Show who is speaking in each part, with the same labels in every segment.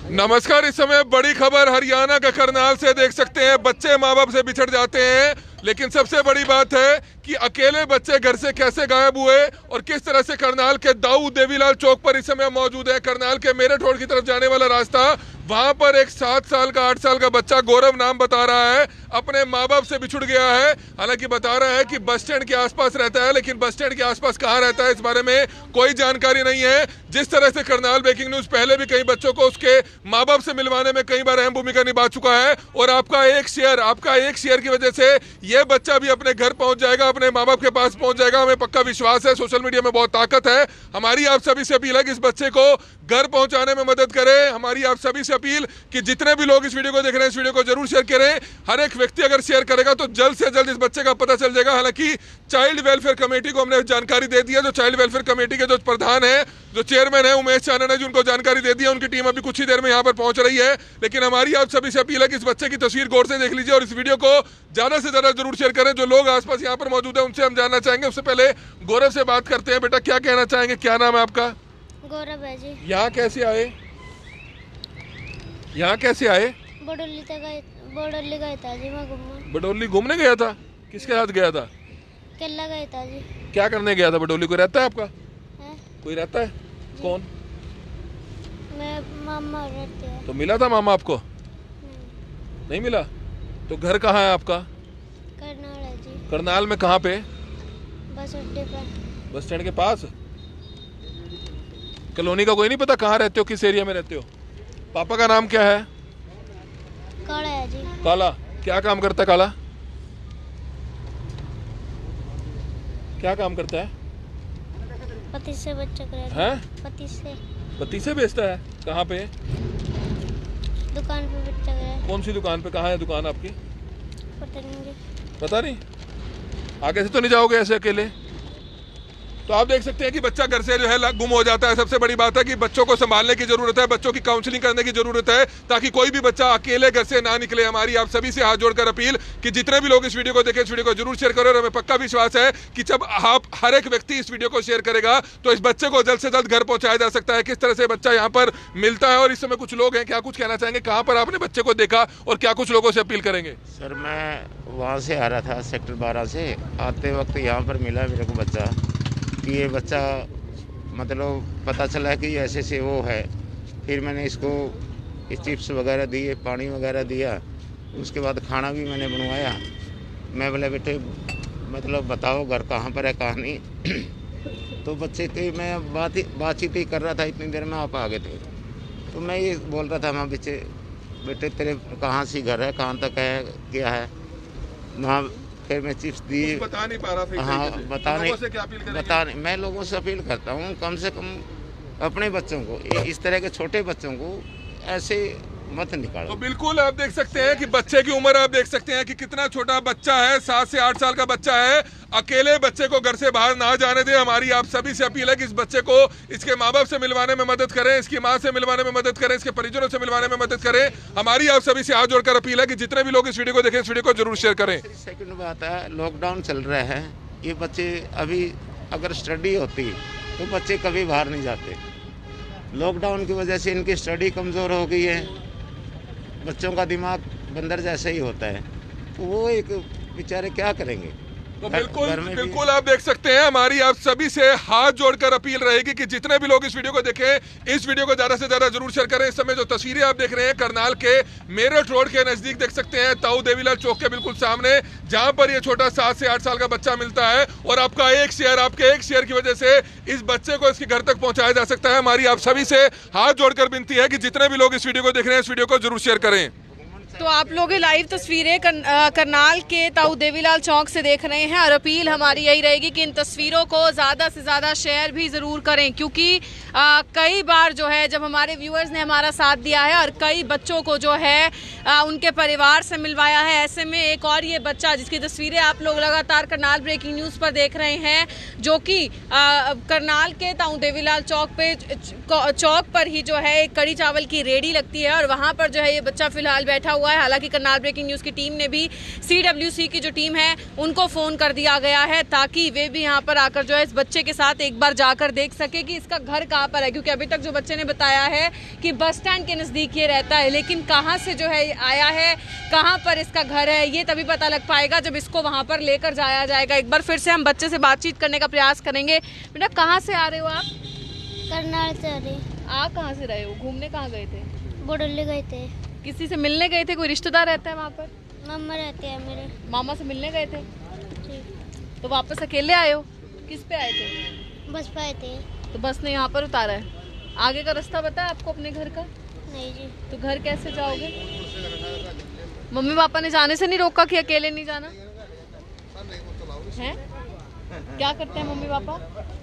Speaker 1: नमस्कार। इस समय बड़ी खबर हरियाणा के करनाल से देख सकते हैं। बच्चे माँ बाप से बिछड़ जाते हैं, लेकिन सबसे बड़ी बात है कि अकेले बच्चे घर से कैसे गायब हुए और किस तरह से करनाल के दाऊ देवीलाल चौक पर इस समय मौजूद है। करनाल के मेरठ रोड की तरफ जाने वाला रास्ता, वहां पर एक 7 साल का 8 साल का बच्चा गौरव नाम बता रहा है अपने माँ बाप से बिछुड़ गया है। हालांकि बता रहा है कि बस स्टैंड के आसपास रहता है, लेकिन बस स्टैंड के आसपास कहाँ रहता है इस बारे में कोई जानकारी नहीं है। जिस तरह से करनाल ब्रेकिंग न्यूज पहले भी कई बच्चों को उसके माँ बाप से मिलवाने में कई बार अहम भूमिका निभा चुका है, और आपका एक शेयर की वजह से ये बच्चा भी अपने घर पहुंच जाएगा, अपने माँ बाप के पास पहुंच जाएगा। हमें पक्का विश्वास है, सोशल मीडिया में बहुत ताकत है। हमारी आप सभी से अपील है कि इस बच्चे को घर पहुंचाने में मदद करें। हमारी आप सभी से अपील कि जितने भी लोग इस वीडियो को देख रहे हैं, इस वीडियो को जरूर शेयर करें। हर एक व्यक्ति अगर शेयर करेगा तो जल्द से जल्द इस बच्चे का पता चल जाएगा। हालांकि चाइल्ड वेलफेयर कमेटी को हमने जानकारी दे दी है। जो चाइल्ड वेलफेयर कमेटी के जो प्रधान है, जो चेयरमैन है उमेश चानन है, जिनको जानकारी दे दी है, उनकी टीम अभी कुछ ही देर में यहाँ पर पहुंच रही है। लेकिन हमारी आप सभी से अपील है कि इस बच्चे की तस्वीर गौर से देख लीजिए और इस वीडियो को ज्यादा से ज्यादा जरूर शेयर करें। जो लोग आसपास यहाँ पर मौजूद है उनसे हम जानना चाहेंगे। उससे पहले गौरव से बात करते हैं। बेटा, क्या कहना चाहेंगे? क्या नाम है आपका?
Speaker 2: गौरव है जी।
Speaker 1: यहाँ कैसे आए? यहाँ कैसे आए?
Speaker 2: बडोली गया था जी। मैं घूमने।
Speaker 1: बडोली घूमने गया था? किसके साथ गया था?
Speaker 2: केला गया था जी।
Speaker 1: क्या करने गया था बडोली? कोई रहता है आपका?
Speaker 2: है?
Speaker 1: कोई रहता है? कौन?
Speaker 2: मैं मामा रहते हैं।
Speaker 1: तो मिला था मामा आपको? नहीं मिला? तो घर कहाँ है आपका?
Speaker 2: करनाल है जी।
Speaker 1: करनाल में कहाँ पे?
Speaker 2: बस अड्डे पर।
Speaker 1: बस स्टैंड के पास? कॉलोनी का कोई नहीं पता कहाँ रहते हो, किस एरिया में रहते हो? पापा का नाम क्या है?
Speaker 2: काला है जी।
Speaker 1: काला? क्या काम करता है काला? क्या काम करता है?
Speaker 2: पति से बच्चा कर
Speaker 1: है? पति से बेचता है? कहाँ पे?
Speaker 2: दुकान पे बच्चा कर।
Speaker 1: कौन सी दुकान पे? कहाँ है दुकान आपकी?
Speaker 2: पता नहीं जी।
Speaker 1: पता नहीं? आगे से तो नहीं जाओगे ऐसे अकेले? तो आप देख सकते हैं कि बच्चा घर से जो है गुम हो जाता है। सबसे बड़ी बात है कि बच्चों को संभालने की जरूरत है, बच्चों की काउंसलिंग करने की जरूरत है, ताकि कोई भी बच्चा अकेले घर से ना निकले। हमारी आप सभी से हाथ जोड़कर अपील कि जितने भी लोग इस वीडियो को देखें, इस वीडियो को जरूर शेयर करें। और हमें पक्का विश्वास है कि जब आप हर एक व्यक्ति इस वीडियो को शेयर करेगा तो इस बच्चे को जल्द से जल्द घर पहुंचाया जा सकता है। किस तरह से बच्चा यहाँ पर मिलता है, और इस समय कुछ लोग हैं, क्या कुछ कहना चाहेंगे? कहाँ पर आपने बच्चे को देखा और क्या कुछ लोगों से अपील करेंगे?
Speaker 3: सर, मैं वहाँ से आ रहा था सेक्टर 12 से। आते वक्त यहाँ पर मिला मेरे को बच्चा, कि ये बच्चा मतलब पता चला कि ऐसे से वो है। फिर मैंने इसको चिप्स वगैरह दिए, पानी वगैरह दिया। उसके बाद खाना भी मैंने बनवाया। मैं बोला बेटे मतलब बताओ घर कहाँ पर है, कहाँ नहीं। तो बच्चे के मैं बातचीत ही कर रहा था, इतनी देर में आप आ गए थे। तो मैं ये बोल रहा था माँ बेटे तेरे कहाँ सी घर है, कहाँ तक है, क्या है वहाँ। फिर मैं चिप्स दिए।
Speaker 1: बता नहीं पा रहा था।
Speaker 3: हाँ,
Speaker 1: बता नहीं।
Speaker 3: मैं लोगों से अपील करता हूँ कम से कम अपने बच्चों को, इस तरह के छोटे बच्चों को ऐसे मत निकालो।
Speaker 1: तो बिल्कुल आप देख सकते हैं कि बच्चे की उम्र आप देख सकते हैं कि कितना छोटा बच्चा है। 7 से 8 साल का बच्चा है। अकेले बच्चे को घर से बाहर ना जाने दें। हमारी आप सभी से अपील है कि इस बच्चे को इसके माँ बाप से मिलवाने में मदद करें, इसकी माँ से मिलवाने में मदद करें, इसके परिजनों से मिलवाने में मदद करें। हमारी आप सभी से हाथ जोड़कर अपील है कि जितने भी लोग इस वीडियो को देखें, इस वीडियो को जरूर शेयर करें।
Speaker 3: सेकंड बात है, लॉकडाउन चल रहा है। ये बच्चे अभी अगर स्टडी होती तो बच्चे कभी बाहर नहीं जाते। लॉकडाउन की वजह से इनकी स्टडी कमज़ोर हो गई है। बच्चों का दिमाग बंदर जैसा ही होता है, तो वो एक बेचारे क्या करेंगे।
Speaker 1: तो बिल्कुल आप देख सकते हैं। हमारी आप सभी से हाथ जोड़कर अपील रहेगी कि जितने भी लोग इस वीडियो को देखें, इस वीडियो को ज्यादा से ज्यादा जरूर शेयर करें। इस समय जो तस्वीरें आप देख रहे हैं करनाल के मेरठ रोड के नजदीक देख सकते हैं, ताऊ देवीलाल चौक के बिल्कुल सामने, जहां पर ये छोटा 7 से 8 साल का बच्चा मिलता है। और आपका आपके एक शेयर की वजह से इस बच्चे को इसके घर तक पहुंचाया जा सकता है। हमारी आप सभी से हाथ जोड़कर विनती है कि जितने भी लोग इस वीडियो को देख रहे हैं, इस वीडियो को जरूर शेयर करें।
Speaker 4: तो आप लोग लाइव तस्वीरें करनाल के ताऊ देवीलाल चौक से देख रहे हैं, और अपील हमारी यही रहेगी कि इन तस्वीरों को ज़्यादा से ज़्यादा शेयर भी ज़रूर करें, क्योंकि कई बार जो है जब हमारे व्यूअर्स ने हमारा साथ दिया है और कई बच्चों को जो है उनके परिवार से मिलवाया है। ऐसे में एक और ये बच्चा जिसकी तस्वीरें आप लोग लगातार करनाल ब्रेकिंग न्यूज़ पर देख रहे हैं, जो कि करनाल के ताऊ देवीलाल चौक पर ही जो है एक कड़ी चावल की रेडी लगती है, और वहाँ पर जो है ये बच्चा फिलहाल बैठा हुआ है। हालांकि करनाल ब्रेकिंग न्यूज की टीम ने भी CWC की जो टीम है उनको फोन कर दिया गया है ताकि वे भी यहाँ पर आकर जो है इस बच्चे के साथ एक बार जाकर देख सके कि इसका घर कहाँ पर है, क्योंकि अभी तक जो बच्चे ने बताया है कि बस स्टैंड के नजदीक ये रहता है, लेकिन कहाँ से जो है आया है, कहाँ पर इसका घर है, ये तभी पता लग पाएगा जब इसको वहाँ पर लेकर जाया जाएगा। एक बार फिर से हम बच्चे से बातचीत करने का प्रयास करेंगे। बेटा कहाँ से आ रहे हो आप?
Speaker 2: करनाल से आ रही।
Speaker 4: आप कहाँ से रहे हो? घूमने कहाँ गए थे?
Speaker 2: बोडोली गए थे।
Speaker 4: किसी से मिलने गए थे? कोई रिश्तेदार रहता है वहाँ पर?
Speaker 2: मामा रहते हैं मेरे।
Speaker 4: मामा से मिलने गए थे?
Speaker 2: जी।
Speaker 4: तो वापस अकेले आए हो? किस पे आए थे?
Speaker 2: बस पे आए थे।
Speaker 4: तो बस ने यहाँ पर उतारा है। आगे का रास्ता पता है आपको अपने घर का?
Speaker 2: नहीं जी।
Speaker 4: तो घर कैसे जाओगे? मम्मी पापा ने जाने से नहीं रोका कि अकेले नहीं जाना है? क्या करते हैं मम्मी पापा?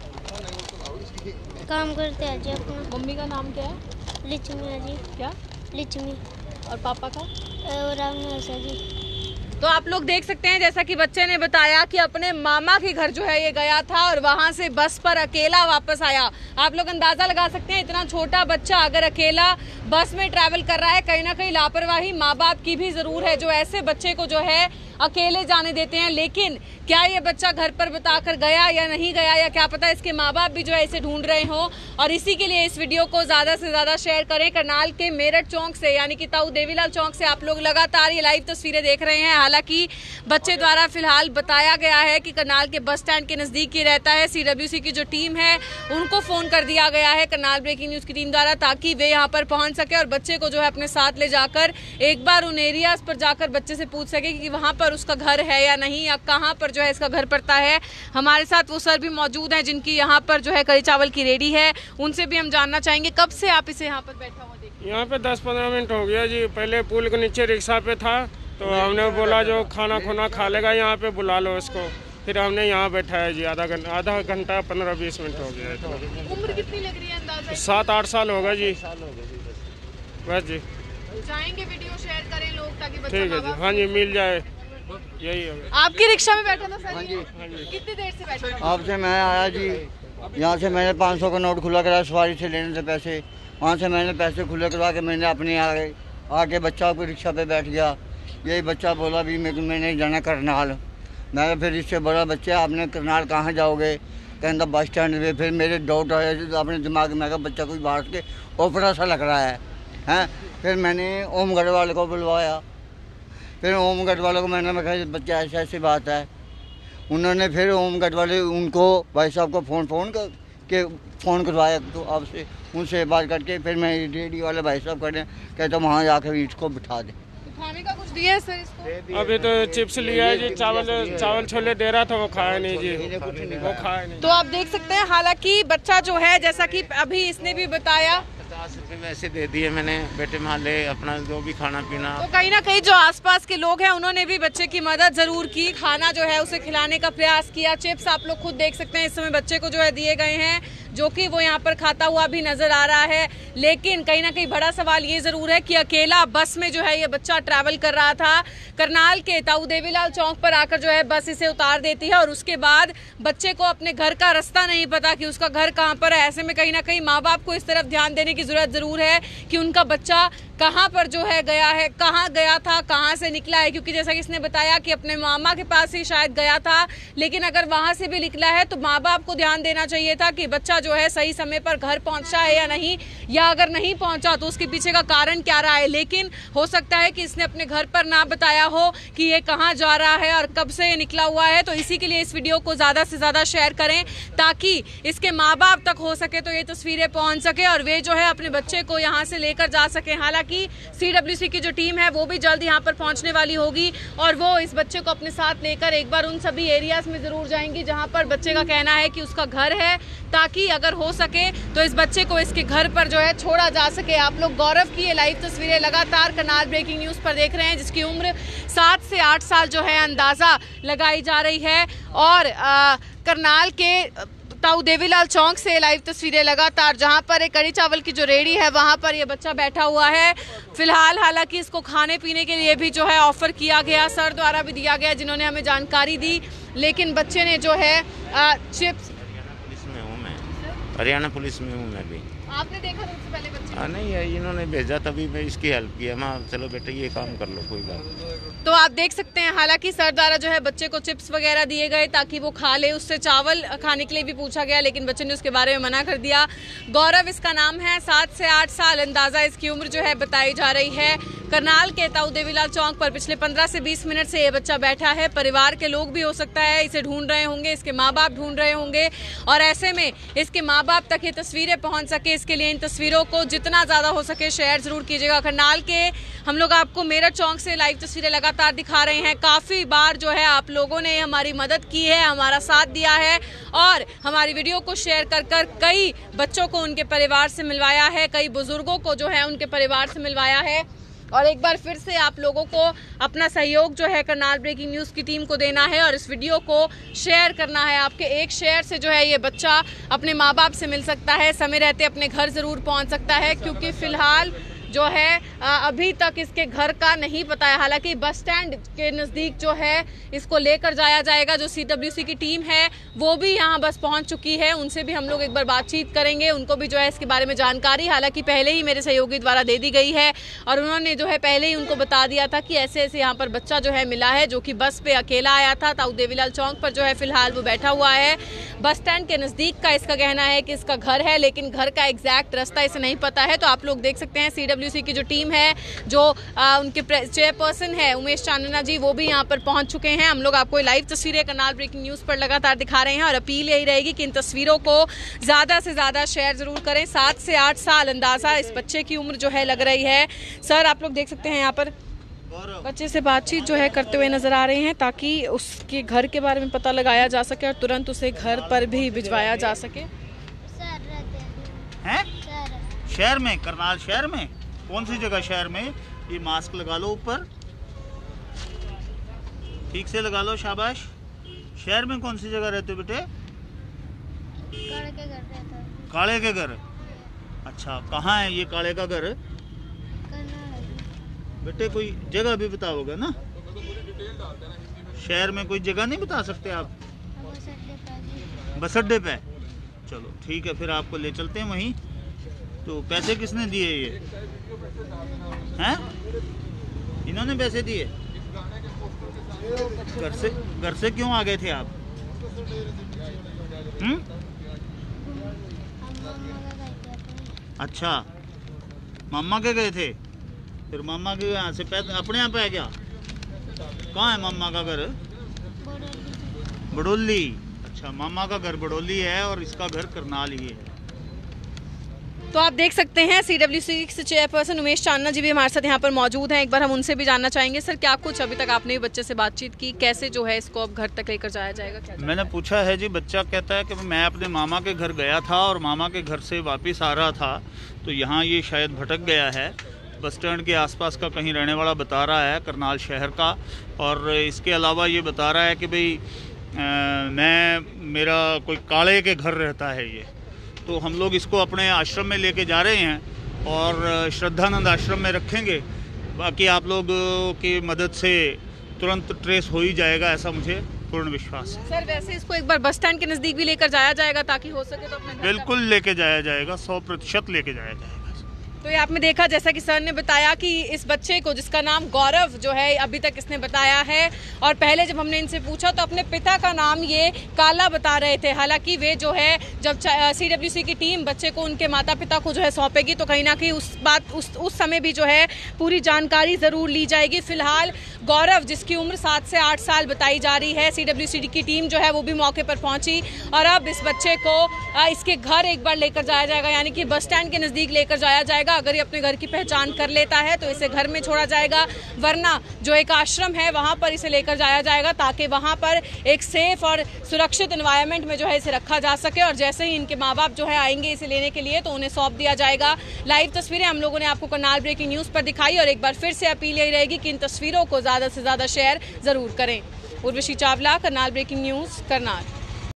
Speaker 2: काम करते हैं जी अपना।
Speaker 4: मम्मी का नाम क्या है?
Speaker 2: लिचमी है जी।
Speaker 4: क्या?
Speaker 2: लिचमी।
Speaker 4: और पापा का?
Speaker 2: राम निवासा जी।
Speaker 4: तो आप लोग देख सकते हैं जैसा कि बच्चे ने बताया कि अपने मामा के घर जो है ये गया था और वहां से बस पर अकेला वापस आया। आप लोग अंदाजा लगा सकते हैं इतना छोटा बच्चा अगर अकेला बस में ट्रैवल कर रहा है, कहीं ना कहीं लापरवाही माँ बाप की भी जरूर है जो ऐसे बच्चे को जो है अकेले जाने देते हैं। लेकिन क्या ये बच्चा घर पर बताकर गया या नहीं गया, या क्या पता इसके माँ बाप भी जो है इसे ढूंढ रहे हो, और इसी के लिए इस वीडियो को ज्यादा से ज्यादा शेयर करें। करनाल के मेरठ चौक से यानी कि ताऊ देवीलाल चौक से आप लोग लगातार ये लाइव तस्वीरें देख रहे हैं। हालांकि बच्चे द्वारा फिलहाल बताया गया है कि करनाल के बस स्टैंड के नजदीक ही रहता है। CWC की जो टीम है उनको फोन कर दिया गया है करनाल ब्रेकिंग न्यूज की टीम द्वारा ताकि वे यहाँ पर पहुंच सके और बच्चे को जो है अपने साथ ले जाकर एक बार उन एरियाज पर जाकर बच्चे से पूछ सके कि वहां पर उसका घर है या नहीं, या कहाँ पर जो है इसका घर पड़ता है। हमारे साथ वो सर भी मौजूद हैं जिनकी यहाँ पर जो है कड़ी चावल की रेडी है, उनसे भी हम जानना चाहेंगे कब से आप इसे यहाँ पर बैठा हुआ देखिए?
Speaker 5: यहाँ पे 10-15 मिनट हो गया जी। पहले पुल के नीचे रिक्शा पे था तो हमने बोला जो खाना खुना खा लेगा यहाँ पे बुला लो उसको, फिर हमने यहाँ बैठा है जी। आधा घंटा 15-20 मिनट हो गया है।
Speaker 4: उम्र कितनी लग रही है अंदाजा?
Speaker 5: 7-8 साल होगा जी। बस जी
Speaker 4: चाहेंगे वीडियो शेयर करें लोग ताकि बच्चा
Speaker 5: ठीक है जी। हाँ जी मिल जाए, यही है।
Speaker 4: आपकी रिक्शा में बैठा था सर?
Speaker 6: हाँ जी।
Speaker 4: कितनी देर से बैठा था?
Speaker 6: आपसे मैं आया जी, यहाँ से मैंने 500 का नोट खुला करा, सवारी से लेने से पैसे, वहाँ से मैंने पैसे खुले करवा के मैंने अपने आके बच्चा को रिक्शा पे बैठ गया। यही बच्चा बोला भी मैंने जाना करनाल। मैं फिर इससे बड़ा बच्चा आपने करनाल कहाँ जाओगे? कहता बस स्टैंड पे। फिर मेरे डाउट आया अपने दिमाग में, बच्चा कोई बाहर के ओपरा सा लग रहा है हैं। फिर मैंने ओमगढ़ वाले को बुलवाया। फिर ओमगढ़ वालों को मैंने कहा बच्चा ऐसी ऐसी बात है। उन्होंने फिर ओमगढ़ वाले उनको भाई साहब को फ़ोन करवाया तो आपसे उनसे बात करके फिर मैं रेडी वाले भाई साहब करने कहता वहाँ जाकर इसको बिठा दे।
Speaker 4: खाने का कुछ दिया है सर इसको?
Speaker 5: अभी तो चिप्स लिया है जी, चावल छोले दे रहा था वो खाया नहीं जी, वो खाया नहीं।
Speaker 4: तो आप देख सकते हैं हालांकि बच्चा जो है जैसा कि अभी इसने भी बताया
Speaker 3: 50 रुपये वैसे दे दिए मैंने, बेटे माले अपना जो भी खाना पीना।
Speaker 4: तो कहीं ना कहीं जो आसपास के लोग हैं उन्होंने भी बच्चे की मदद जरूर की, खाना जो है उसे खिलाने का प्रयास किया। चिप्स आप लोग खुद देख सकते हैं इस समय बच्चे को जो है दिए गए हैं, जो कि वो यहाँ पर खाता हुआ भी नजर आ रहा है। लेकिन कहीं ना कहीं बड़ा सवाल ये जरूर है कि अकेला बस में जो है ये बच्चा ट्रैवल कर रहा था। करनाल के ताऊ देवीलाल चौक पर आकर जो है बस इसे उतार देती है और उसके बाद बच्चे को अपने घर का रास्ता नहीं पता कि उसका घर कहाँ पर है। ऐसे में कहीं ना कहीं माँ बाप को इस तरफ ध्यान देने की जरूरत जरूर है कि उनका बच्चा कहाँ पर जो है गया है, कहाँ गया था, कहाँ से निकला है। क्योंकि जैसा कि इसने बताया कि अपने मामा के पास ही शायद गया था, लेकिन अगर वहां से भी निकला है तो माँ बाप को ध्यान देना चाहिए था कि बच्चा जो है सही समय पर घर पहुंचा है या नहीं, या अगर नहीं पहुंचा तो उसके पीछे का कारण क्या रहा है। लेकिन हो सकता है कि इसने अपने घर पर ना बताया हो कि ये कहाँ जा रहा है और कब से ये निकला हुआ है। तो इसी के लिए इस वीडियो को ज्यादा से ज्यादा शेयर करें ताकि इसके माँ बाप तक हो सके तो ये तस्वीरें पहुंच सके और वे जो है अपने बच्चे को यहाँ से लेकर जा सके। हालांकि CWC की जो टीम है वो भी जल्द यहाँ पर पहुंचने वाली होगी और वो इस बच्चे को अपने साथ लेकर एक बार उन सभी एरियाज में जरूर जाएंगी जहाँ पर बच्चे का कहना है कि उसका घर है, ताकि अगर हो सके तो इस बच्चे को इसके घर पर जो है छोड़ा जा सके। आप लोग गौरव की ये लाइव तस्वीरें लगातार करनाल ब्रेकिंग न्यूज पर देख रहे हैं, जिसकी उम्र 7 से 8 साल जो है अंदाजा लगाई जा रही है। और करनाल के ताऊ देवीलाल चौक से लाइव तस्वीरें लगातार, जहां पर एक कड़ी चावल की जो रेडी है वहां पर ये बच्चा बैठा हुआ है फिलहाल। हालांकि इसको खाने पीने के लिए भी जो है ऑफर किया गया, सर द्वारा भी दिया गया जिन्होंने हमें जानकारी दी, लेकिन बच्चे ने जो है चिप्स।
Speaker 3: पुलिस में हूँ मैं, हरियाणा पुलिस में हूँ मैं भी।
Speaker 4: आपने देखा सबसे पहले बच्चे?
Speaker 3: हाँ नहीं है, इन्होंने भेजा तभी मैं इसकी हेल्प किया। माँ चलो बेटे ये काम कर लो, कोई बात नहीं।
Speaker 4: तो आप देख सकते हैं हालांकि सर द्वारा जो है बच्चे को चिप्स वगैरह दिए गए ताकि वो खा ले, उससे चावल खाने के लिए भी पूछा गया लेकिन बच्चे ने उसके बारे में मना कर दिया। गौरव इसका नाम है, 7 से 8 साल अंदाजा इसकी उम्र जो है बताई जा रही है। करनाल के ताऊ देवीलाल चौक पर पिछले 15 से 20 मिनट से ये बच्चा बैठा है। परिवार के लोग भी हो सकता है इसे ढूंढ रहे होंगे, इसके माँ बाप ढूंढ रहे होंगे और ऐसे में इसके माँ बाप तक ये तस्वीरें पहुंच सके इसके लिए इन तस्वीरों को जितना ज्यादा हो सके शेयर जरूर कीजिएगा। करनाल के हम लोग आपको मेरठ चौक से लाइव तस्वीरें लगातार दिखा रहे हैं। काफी बार जो है आप लोगों ने हमारी मदद की है, हमारा साथ दिया है और हमारी वीडियो को शेयर कर कर कई बच्चों को उनके परिवार से मिलवाया है, कई बुजुर्गों को जो है उनके परिवार से मिलवाया है। और एक बार फिर से आप लोगों को अपना सहयोग जो है करनाल ब्रेकिंग न्यूज़ की टीम को देना है और इस वीडियो को शेयर करना है। आपके एक शेयर से जो है ये बच्चा अपने माँ बाप से मिल सकता है, समय रहते अपने घर जरूर पहुंच सकता है क्योंकि फिलहाल जो है अभी तक इसके घर का नहीं पता है। हालांकि बस स्टैंड के नज़दीक जो है इसको लेकर जाया जाएगा। जो CWC की टीम है वो भी यहाँ बस पहुँच चुकी है, उनसे भी हम लोग एक बार बातचीत करेंगे, उनको भी जो है इसके बारे में जानकारी हालांकि पहले ही मेरे सहयोगी द्वारा दे दी गई है और उन्होंने जो है पहले ही उनको बता दिया था कि ऐसे ऐसे यहाँ पर बच्चा जो है मिला है जो कि बस पे अकेला आया था। ताऊ देवीलाल चौक पर जो है फिलहाल वो बैठा हुआ है। बस स्टैंड के नज़दीक का इसका कहना है कि इसका घर है लेकिन घर का एग्जैक्ट रास्ता इसे नहीं पता है। तो आप लोग देख सकते हैं CWC की जो टीम है, जो उनके चेयरपर्सन है उमेश चांदना जी, वो भी यहाँ पर पहुंच चुके हैं। हम लोग आपको लाइव तस्वीरें करनाल ब्रेकिंग न्यूज़ पर लगातार दिखा रहे हैं और अपील यही रहेगी कि इन तस्वीरों को ज़्यादा से ज़्यादा शेयर जरूर करें। 7 से 8 साल अंदाज़ा इस बच्चे की उम्र जो है लग रही है। सर आप लोग देख सकते हैं यहाँ पर बच्चे से बातचीत जो है करते हुए नजर आ रहे हैं ताकि उसके घर के बारे में पता लगाया जा सके और तुरंत उसे घर पर भी भिजवाया जा सके।
Speaker 7: हैं? शहर में, करनाल शहर में? कौन सी जगह शहर में? ये मास्क लगा लो ऊपर, ठीक से लगा लो, शाबाश। शहर में कौन सी जगह रहते हो बेटे? काले के घर। अच्छा, कहाँ है ये काले का घर? बेटे कोई जगह भी बताओगे ना? शहर में कोई जगह नहीं बता सकते आप? बस अड्डे पे। चलो ठीक है, फिर आपको ले चलते हैं वहीं। तो पैसे किसने दिए ये हैं? इन्होंने पैसे दिए? घर से क्यों आ गए थे आप? अच्छा, मामा के गए थे, फिर मामा के यहाँ से पैसे अपने यहाँ पे आ गया। कहाँ है मामा का घर? बड़ोली। अच्छा, मामा का घर बड़ोली है और इसका घर करनाल ही है।
Speaker 4: तो आप देख सकते हैं CWC से चेयरपर्सन उमेश चांदना जी भी हमारे साथ यहाँ पर मौजूद हैं। एक बार हम उनसे भी जानना चाहेंगे। सर क्या कुछ अभी तक आपने बच्चे से बातचीत की, कैसे जो है इसको अब घर तक लेकर जाया जाएगा?
Speaker 7: मैंने पूछा है जी, बच्चा कहता है कि मैं अपने मामा के घर गया था और मामा के घर से वापस आ रहा था तो यहाँ ये शायद भटक गया है। बस स्टैंड के आसपास का कहीं रहने वाला बता रहा है, करनाल शहर का। और इसके अलावा ये बता रहा है कि भाई मेरा कोई काले के घर रहता है ये। तो हम लोग इसको अपने आश्रम में लेके जा रहे हैं और श्रद्धानंद आश्रम में रखेंगे। बाकी आप लोग की मदद से तुरंत ट्रेस हो ही जाएगा, ऐसा मुझे पूर्ण विश्वास है।
Speaker 4: सर वैसे इसको एक बार बस स्टैंड के नज़दीक भी लेकर जाया जाएगा ताकि हो सके तो अपने घर
Speaker 7: बिल्कुल लेके जाया जाएगा, 100% लेके जाया जाएगा।
Speaker 4: तो ये आपने देखा जैसा कि सर ने बताया कि इस बच्चे को जिसका नाम गौरव जो है अभी तक इसने बताया है और पहले जब हमने इनसे पूछा तो अपने पिता का नाम ये काला बता रहे थे। हालांकि वे जो है जब CWC की टीम बच्चे को उनके माता पिता को जो है सौंपेगी तो कहीं ना कहीं उस समय भी जो है पूरी जानकारी ज़रूर ली जाएगी। फिलहाल गौरव जिसकी उम्र 7 से 8 साल बताई जा रही है, CWC की टीम जो है वो भी मौके पर पहुंची और अब इस बच्चे को इसके घर एक बार लेकर जाया जाएगा, यानी कि बस स्टैंड के नज़दीक लेकर जाया जाएगा। अगर ये अपने घर की पहचान कर लेता है तो इसे घर में छोड़ा जाएगा, वरना जो एक आश्रम है वहां पर इसे लेकर जाया जाएगा ताकि वहां पर एक सेफ और सुरक्षित एनवायरनमेंट में जो है इसे रखा जा सके। और जैसे ही इनके माँ बाप जो है आएंगे इसे लेने के लिए तो उन्हें सौंप दिया जाएगा। लाइव तस्वीरें हम लोगों ने आपको करनाल ब्रेकिंग न्यूज़ पर दिखाई और एक बार फिर से अपील यही रहेगी कि इन तस्वीरों को ज़्यादा से ज़्यादा शेयर ज़रूर करें। Urvashi Chawla, Karnal breaking news, Karnal.